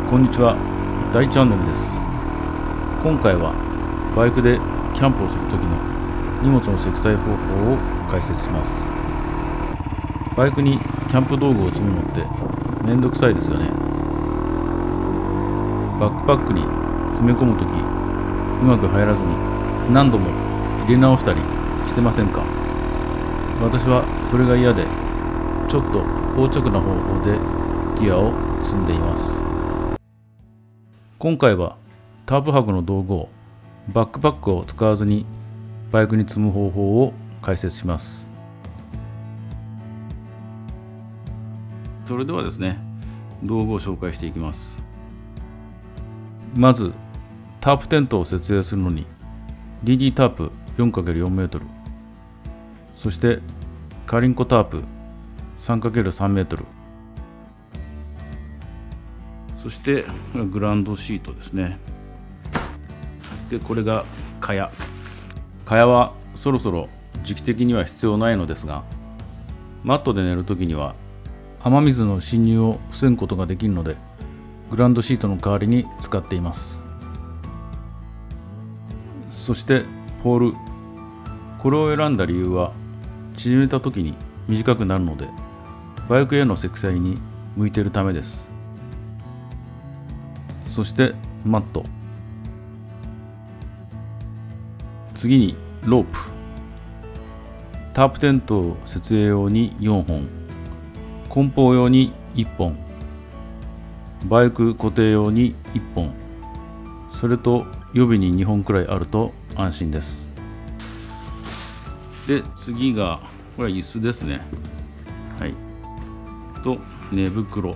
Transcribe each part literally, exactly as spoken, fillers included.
こんにちは、大チャンネルです。今回はバイクでキャンプをするときの荷物の積載方法を解説します。バイクにキャンプ道具を積むのってめんどくさいですよね。バックパックに詰め込むときうまく入らずに何度も入れ直したりしてませんか？私はそれが嫌で、ちょっと横着な方法でギアを積んでいます。今回はタープ泊の道具をバックパックを使わずにバイクに積む方法を解説します。それではですね、道具を紹介していきます。まずタープテントを設営するのに ディーディー タープ よんかけるよんメートル、そしてカリンコタープ さんかけるさんメートル、そしてグランドシートですね。でこれが蚊帳。蚊帳はそろそろ時期的には必要ないのですが、マットで寝るときには雨水の侵入を防ぐことができるので、グランドシートの代わりに使っています。そしてポール。これを選んだ理由は、縮めたときに短くなるのでバイクへの積載に向いているためです。そしてマット。次にロープ。タープテント設営用によんほん、梱包用にいっぽん、バイク固定用にいっぽん、それと予備ににほんくらいあると安心です。で次がこれは椅子ですね。はい。と寝袋。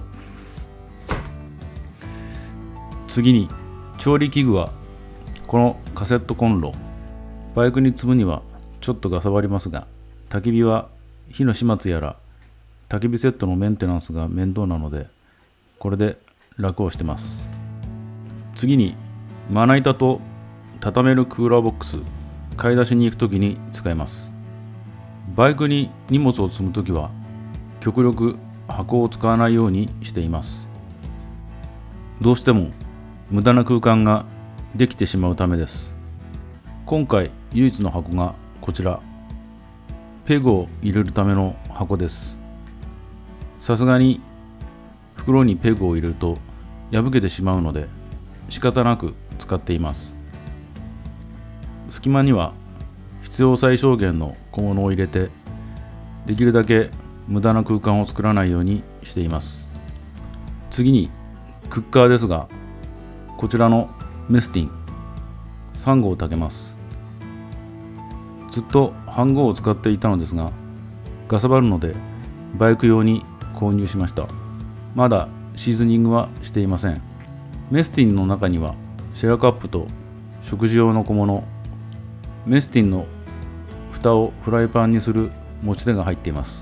次に調理器具はこのカセットコンロ。バイクに積むにはちょっとがさばりますが、焚き火は火の始末やら焚き火セットのメンテナンスが面倒なので、これで楽をしてます。次にまな板と畳めるクーラーボックス。買い出しに行くときに使います。バイクに荷物を積むときは極力箱を使わないようにしています。どうしても無駄な空間ができてしまうためです。今回唯一の箱がこちら、ペグを入れるための箱です。さすがに袋にペグを入れると破けてしまうので仕方なく使っています。隙間には必要最小限の小物を入れて、できるだけ無駄な空間を作らないようにしています。次にクッカーですが、こちらのメスティンさんごう炊けます。ずっと飯盒を使っていたのですが、かさばるのでバイク用に購入しました。まだシーズニングはしていません。メスティンの中にはシェラカップと食事用の小物、メスティンの蓋をフライパンにする持ち手が入っています。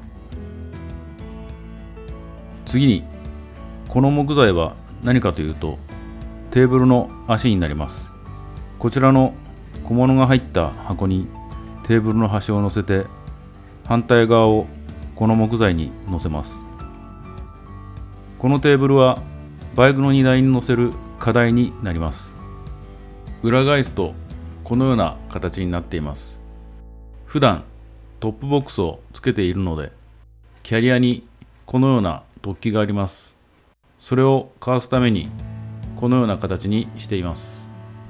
次にこの木材は何かというと、テーブルの足になります。こちらの小物が入った箱にテーブルの端を乗せて、反対側をこの木材に乗せます。このテーブルはバイクの荷台に乗せる課題になります。裏返すとこのような形になっています。普段トップボックスをつけているので、キャリアにこのような突起があります。それをかわすためにこのような形にしています。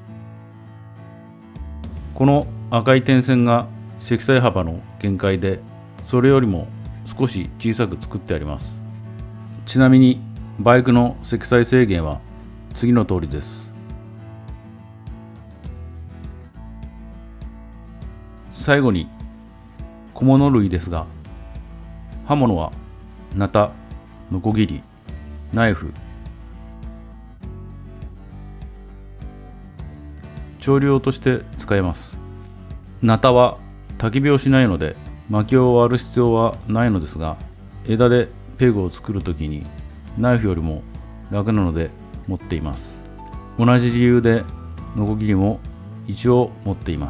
この赤い点線が積載幅の限界で、それよりも少し小さく作ってあります。ちなみにバイクの積載制限は次の通りです。最後に小物類ですが、刃物はナタ、ノコギリ、ナイフ。調理用として使えます。ナタは焚き火をしないので薪を割る必要はないのですが、枝でペグを作るときにナイフよりも楽なので持っています。同じ理由でノコギリも一応持っています。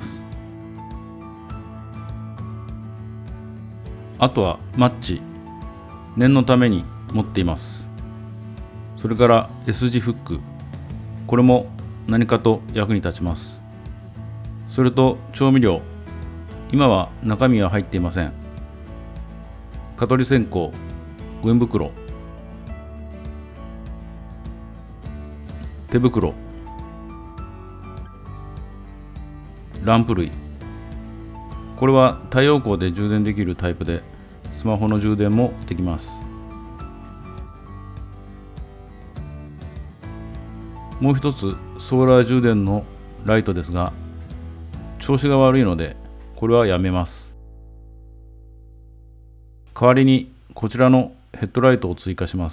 あとはマッチ、念のために持っています。 それから S 字フック、これも何かと役に立ちます。それと調味料、今は中身は入っていません。蚊取り線香、ゴミ袋、手袋、ランプ類、これは太陽光で充電できるタイプで、スマホの充電もできます。もう一つ、ソーラー充電のライトですが、調子が悪いのでこれはやめます。代わりにこちらのヘッドライトを追加します。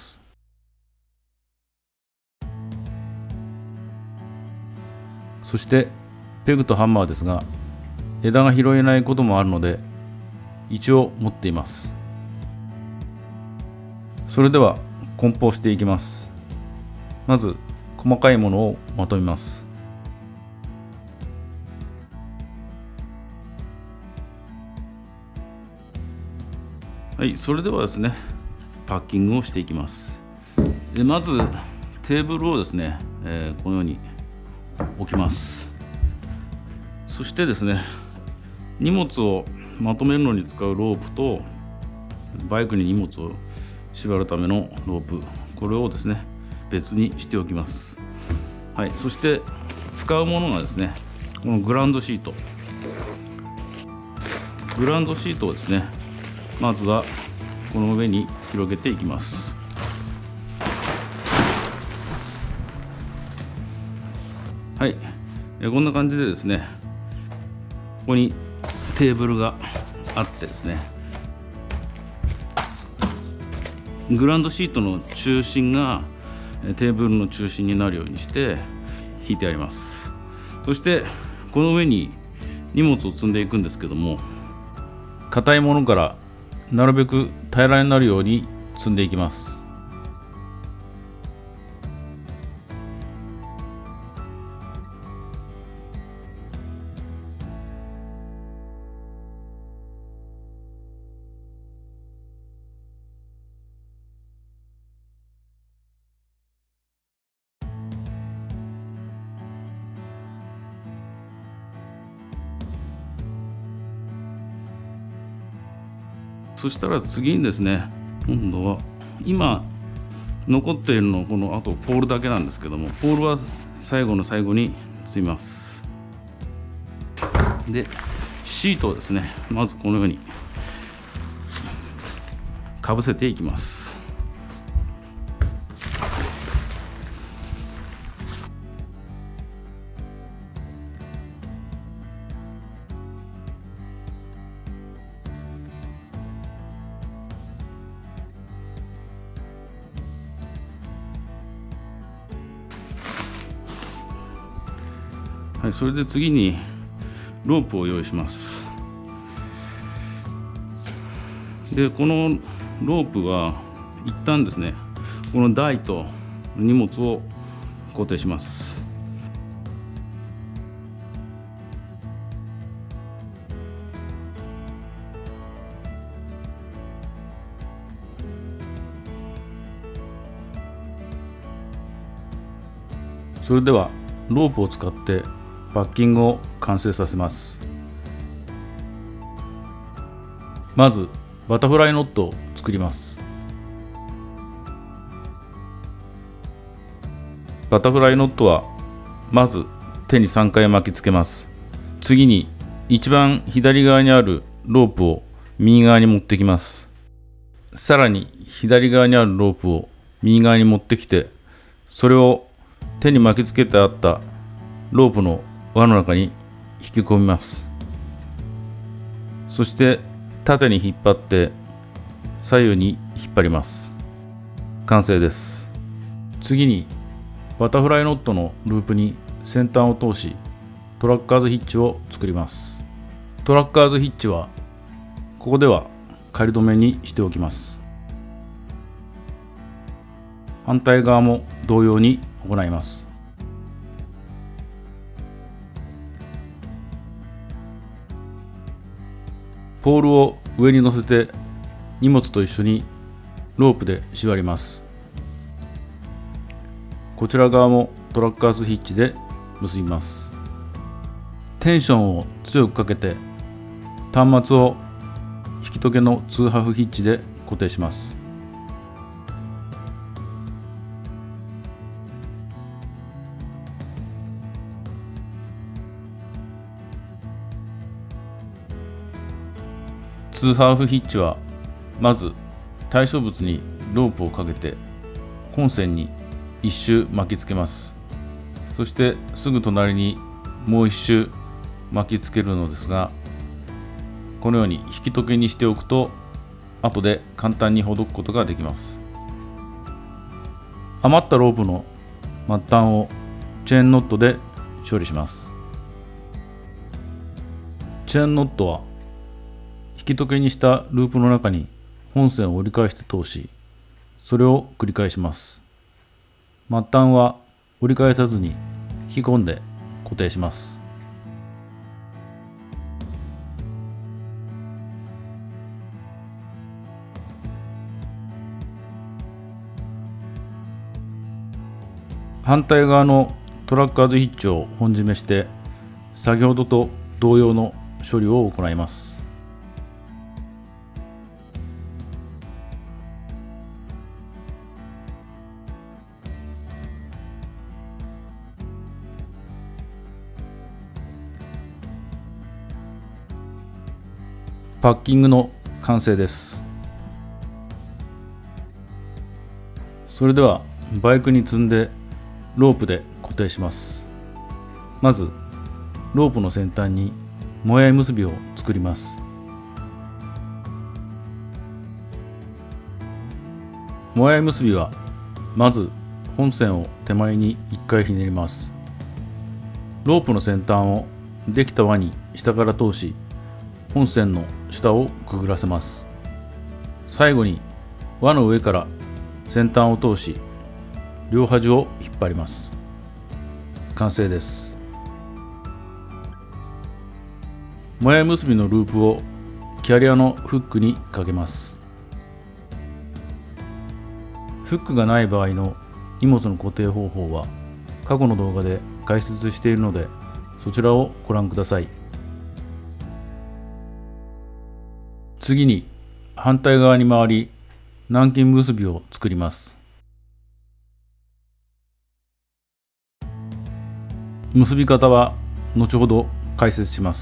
そしてペグとハンマーですが、枝が拾えないこともあるので一応持っています。それでは梱包していきます。まず細かいものをまとめます。はい、それではですね、パッキングをしていきます。でまずテーブルをですね、えー、このように置きます。そしてですね、荷物をまとめるのに使うロープとバイクに荷物を縛るためのロープ、これをですね別にしておきます。はい、そして使うものがですね、このグランドシートグランドシートをですね、まずはこの上に広げていきます。はい、えこんな感じでですね、ここにテーブルがあってですね、グランドシートの中心がテーブルの中心になるようにして引いてあります。そしてこの上に荷物を積んでいくんですけども、硬いものからなるべく平らになるように積んでいきます。そしたら次にですね、今度は今残っているのこのあとポールだけなんですけども、ポールは最後の最後に積みます。でシートをですね、まずこのようにかぶせていきます。はい、それで次にロープを用意します。でこのロープは一旦ですね、この台と荷物を固定します。それではロープを使ってパッキングを完成させます。まずバタフライノットを作ります。バタフライノットはまず手にさんかい巻きつけます。次に一番左側にあるロープを右側に持ってきます。さらに左側にあるロープを右側に持ってきて、それを手に巻きつけてあったロープの輪の中に引き込みます。そして縦に引っ張って左右に引っ張ります。完成です。次にバタフライノットのループに先端を通し、トラッカーズヒッチを作ります。トラッカーズヒッチはここでは仮止めにしておきます。反対側も同様に行います。ポールを上に乗せて荷物と一緒にロープで縛ります。 こちら側もトラッカーズヒッチで結びます。テンションを強くかけて端末を引き時計のツーハーフヒッチで固定します。ツーハーフヒッチはまず対象物にロープをかけて本線に一周巻きつけます。そしてすぐ隣にもう一周巻きつけるのですが、このように引き時計にしておくと後で簡単にほどくことができます。余ったロープの末端をチェーンノットで処理します。チェーンノットは引き時計にしたループの中に本線を折り返して通し、それを繰り返します。末端は折り返さずに引き込んで固定します。反対側のトラッカーズヒッチを本締めして、先ほどと同様の処理を行います。パッキングの完成です。それではバイクに積んでロープで固定します。まずロープの先端にもやい結びを作ります。もやい結びはまず本線を手前にいっかいひねります。ロープの先端をできた輪に下から通し、本線の下をくぐらせます。最後に輪の上から先端を通し、両端を引っ張ります。完成です。もやい結びのループをキャリアのフックにかけます。フックがない場合の荷物の固定方法は過去の動画で解説しているので、そちらをご覧ください。次に反対側に回り南京結びを作ります。結び方は後ほど解説します。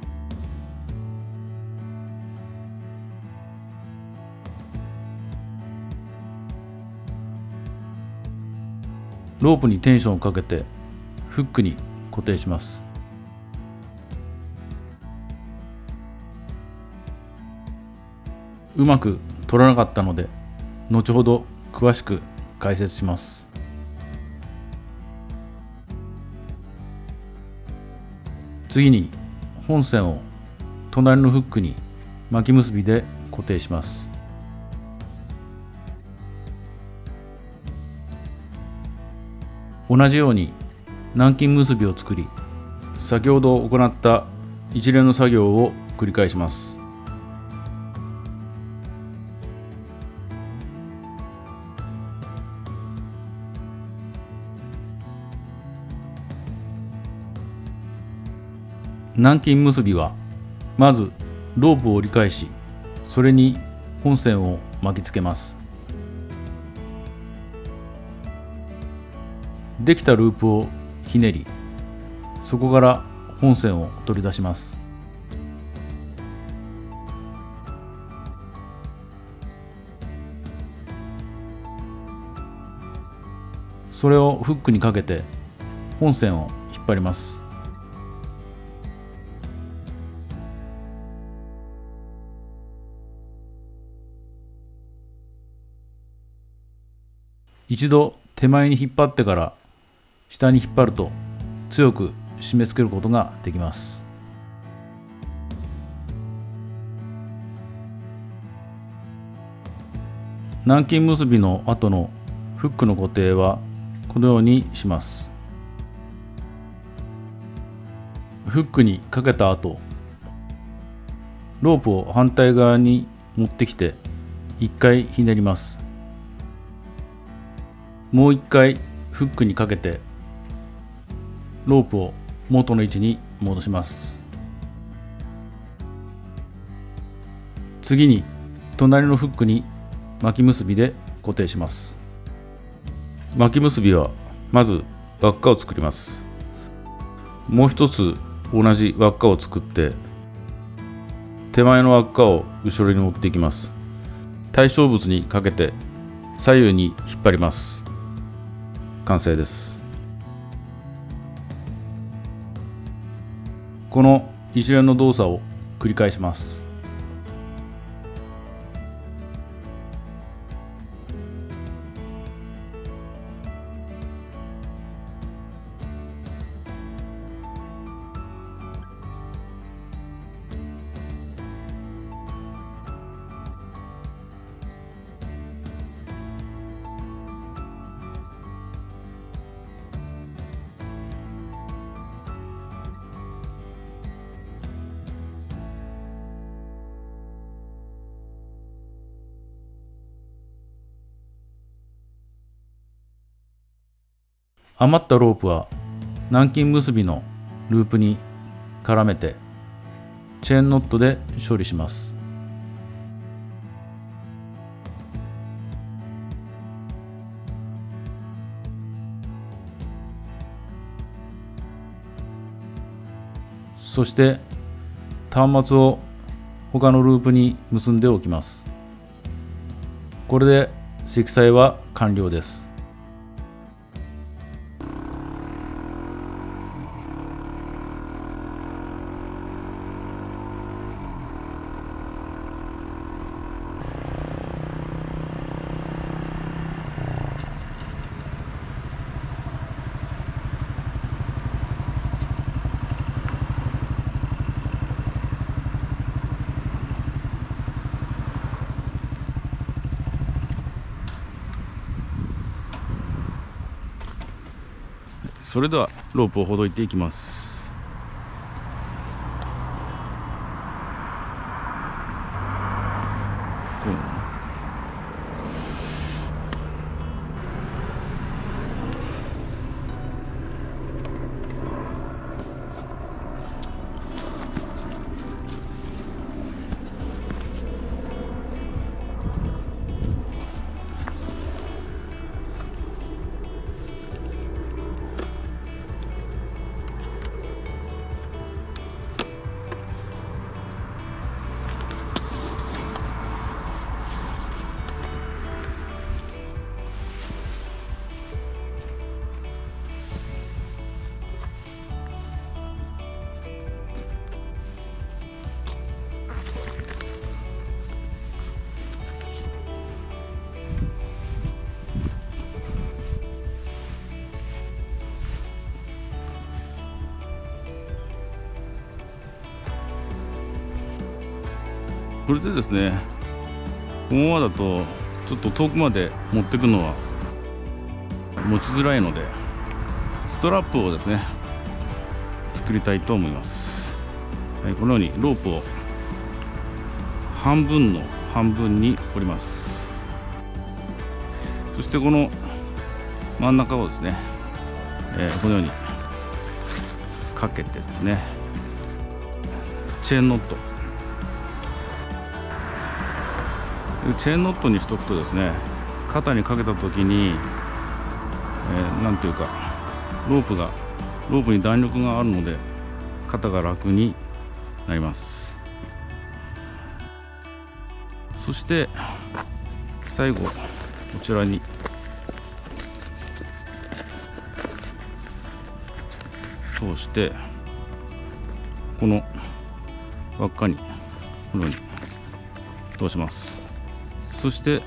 ロープにテンションをかけてフックに固定します。うまく取らなかったので後ほど詳しく解説します。次に本線を隣のフックに巻き結びで固定します。同じように南京結びを作り、先ほど行った一連の作業を繰り返します。南京結びはまずロープを折り返し、それに本線を巻きつけます。できたループをひねり、そこから本線を取り出します。それをフックにかけて本線を引っ張ります。一度手前に引っ張ってから下に引っ張ると強く締め付けることができます。南京結びの後のフックの固定はこのようにします。フックにかけた後、ロープを反対側に持ってきていっかいひねります。もういっかいフックにかけてロープを元の位置に戻します。次に隣のフックに巻き結びで固定します。巻き結びはまず輪っかを作ります。もう一つ同じ輪っかを作って手前の輪っかを後ろに持っていきます。対象物にかけて左右に引っ張ります。完成です。この一連の動作を繰り返します。余ったロープは南京結びのループに絡めてチェーンノットで処理します。そして端末を他のループに結んでおきます。これで積載は完了です。それではロープをほどいていきます。こうこれでですね、このままだとちょっと遠くまで持っていくのは持ちづらいので、ストラップをですね作りたいと思います。はい、このようにロープを半分の半分に折ります。そしてこの真ん中をですね、えー、このようにかけてですね、チェーンノットチェーンノットにしとくとですね、肩にかけた時に、えー、なんていうかロープがロープに弾力があるので肩が楽になります。そして最後こちらに通してこの輪っかにこのように通します。そして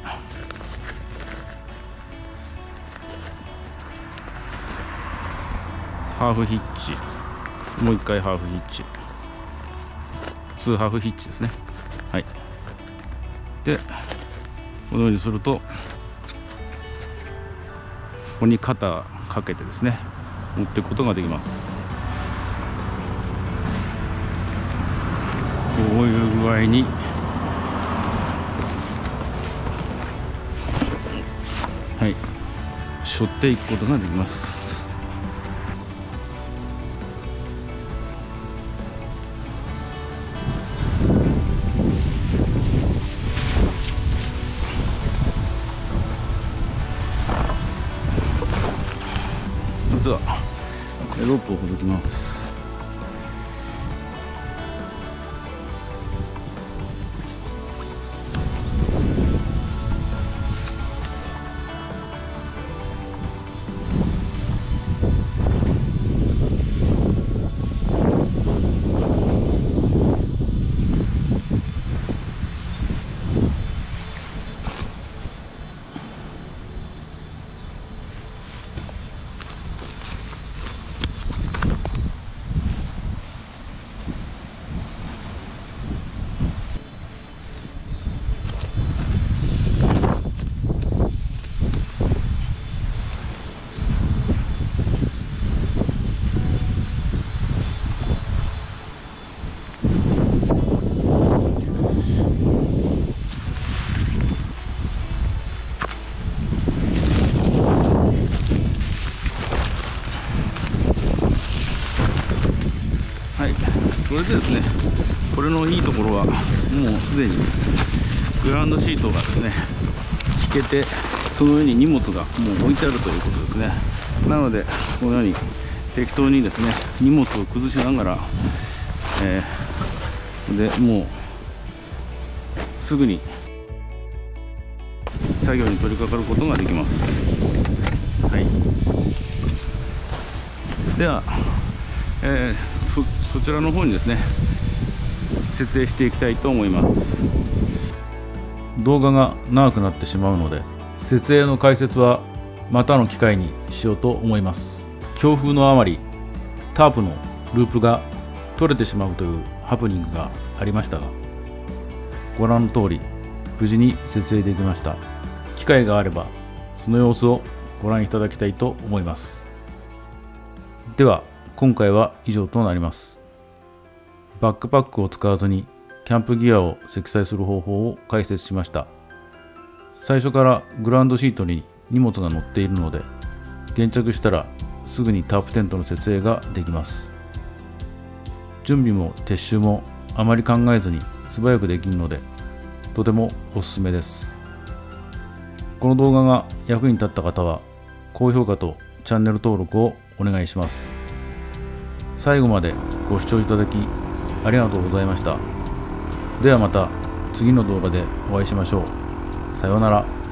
ハーフヒッチ、もう一回ハーフヒッチ、ツーハーフヒッチですね。はい。でこのようにするとここに肩かけてですね持っていくことができます。こういう具合にはい背負っていくことができます。それではロープをほどきます。はい、それでですね、これのいいところは、もうすでにグラウンドシートがですね、引けて、その上に荷物がもう置いてあるということですね。なので、このように適当にですね、荷物を崩しながら、えー、でもうすぐに作業に取り掛かることができます。はい、では、えーそ, そちらの方にですね設営していきたいと思います。動画が長くなってしまうので設営の解説はまたの機会にしようと思います。強風のあまりタープのループが取れてしまうというハプニングがありましたが、ご覧の通り無事に設営できました。機会があればその様子をご覧いただきたいと思います。では今回は以上となります。バックパックを使わずにキャンプギアを積載する方法を解説しました。最初からグラウンドシートに荷物が載っているので、現着したらすぐにタープテントの設営ができます。準備も撤収もあまり考えずに素早くできるので、とてもおすすめです。この動画が役に立った方は、高評価とチャンネル登録をお願いします。最後までご視聴いただきありがとうございました。ではまた次の動画でお会いしましょう。さようなら。